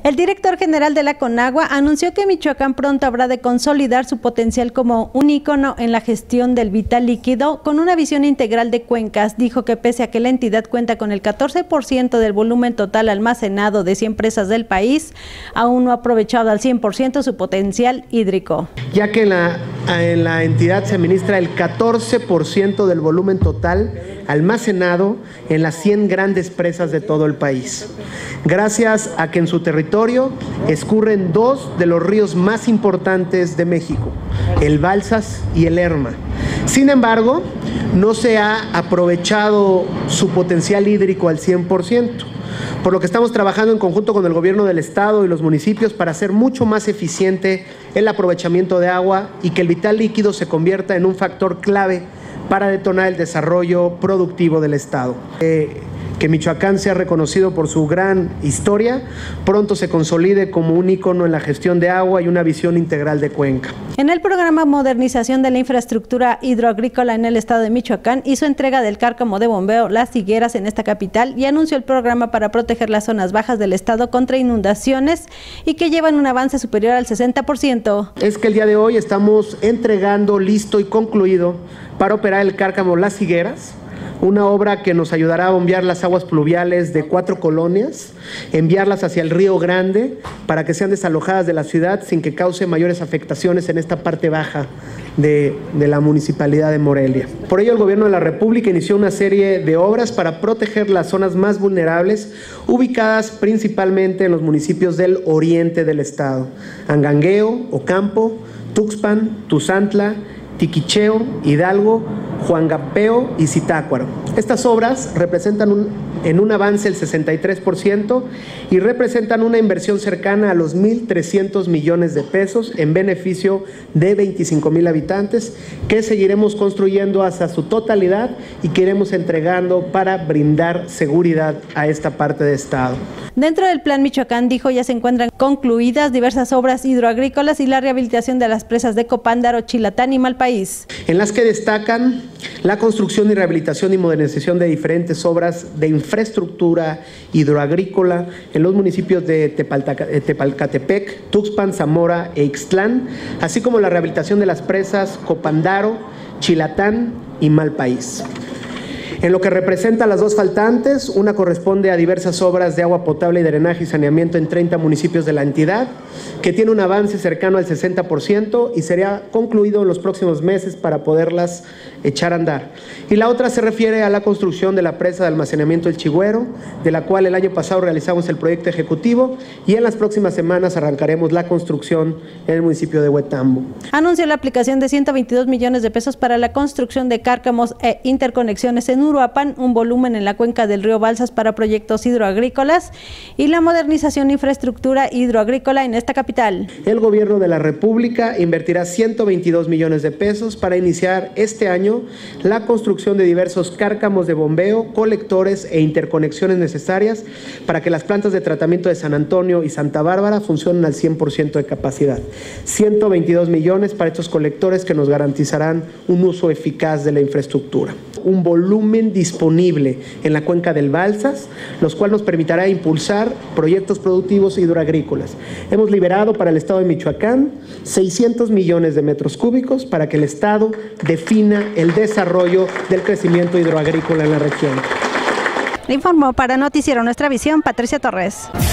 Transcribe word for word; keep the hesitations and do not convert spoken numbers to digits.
El director general de la Conagua anunció que Michoacán pronto habrá de consolidar su potencial como un ícono en la gestión del vital líquido con una visión integral de cuencas. Dijo que pese a que la entidad cuenta con el catorce por ciento del volumen total almacenado de cien presas del país, aún no ha aprovechado al cien por ciento su potencial hídrico. Ya que en la, en la entidad se administra el catorce por ciento del volumen total almacenado en las cien grandes presas de todo el país. Gracias a que en su territorio escurren dos de los ríos más importantes de México, el Balsas y el Lerma. Sin embargo, no se ha aprovechado su potencial hídrico al cien por ciento, por lo que estamos trabajando en conjunto con el gobierno del estado y los municipios para hacer mucho más eficiente el aprovechamiento de agua y que el vital líquido se convierta en un factor clave para detonar el desarrollo productivo del estado. Eh, que Michoacán sea reconocido por su gran historia, pronto se consolide como un ícono en la gestión de agua y una visión integral de cuenca. En el programa Modernización de la Infraestructura Hidroagrícola en el estado de Michoacán, hizo entrega del cárcamo de bombeo Las Higueras en esta capital y anunció el programa para proteger las zonas bajas del estado contra inundaciones y que llevan un avance superior al sesenta por ciento. Es que el día de hoy estamos entregando listo y concluido para operar el cárcamo Las Higueras, una obra que nos ayudará a bombear las aguas pluviales de cuatro colonias, enviarlas hacia el Río Grande para que sean desalojadas de la ciudad sin que cause mayores afectaciones en esta parte baja de, de la municipalidad de Morelia. Por ello, el gobierno de la República inició una serie de obras para proteger las zonas más vulnerables, ubicadas principalmente en los municipios del oriente del estado: Angangueo, Ocampo, Tuxpan, Tuzantla, Tiquicheo, Hidalgo, Juangapeo y Zitácuaro. Estas obras representan un, en un avance el sesenta y tres por ciento y representan una inversión cercana a los mil trescientos millones de pesos en beneficio de veinticinco mil habitantes que seguiremos construyendo hasta su totalidad y que iremos entregando para brindar seguridad a esta parte del estado. Dentro del Plan Michoacán, dijo, ya se encuentran concluidas diversas obras hidroagrícolas y la rehabilitación de las presas de Copándaro, Chilatán y Malpaís, en las que destacan la construcción y rehabilitación y modernización de diferentes obras de infraestructura hidroagrícola en los municipios de Tepalcatepec, Tuxpan, Zamora e Ixtlán, así como la rehabilitación de las presas Copándaro, Chilatán y Malpaís. En lo que representa a las dos faltantes, una corresponde a diversas obras de agua potable y drenaje y saneamiento en treinta municipios de la entidad, que tiene un avance cercano al sesenta por ciento y será concluido en los próximos meses para poderlas echar a andar. Y la otra se refiere a la construcción de la presa de almacenamiento El Chigüero, de la cual el año pasado realizamos el proyecto ejecutivo y en las próximas semanas arrancaremos la construcción en el municipio de Huetambo. Anunció la aplicación de ciento veintidós millones de pesos para la construcción de cárcamos e interconexiones en Uruapan, un volumen en la cuenca del río Balsas para proyectos hidroagrícolas y la modernización de infraestructura hidroagrícola en esta capital. El gobierno de la República invertirá ciento veintidós millones de pesos para iniciar este año la construcción de diversos cárcamos de bombeo, colectores e interconexiones necesarias para que las plantas de tratamiento de San Antonio y Santa Bárbara funcionen al cien por ciento de capacidad. ciento veintidós millones para estos colectores que nos garantizarán un uso eficaz de la infraestructura. Un volumen disponible en la cuenca del Balsas, los cuales nos permitirá impulsar proyectos productivos hidroagrícolas. Hemos liberado para el estado de Michoacán seiscientos millones de metros cúbicos para que el estado defina el desarrollo del crecimiento hidroagrícola en la región. Le informó para Noticiero Nuestra Visión, Patricia Torres.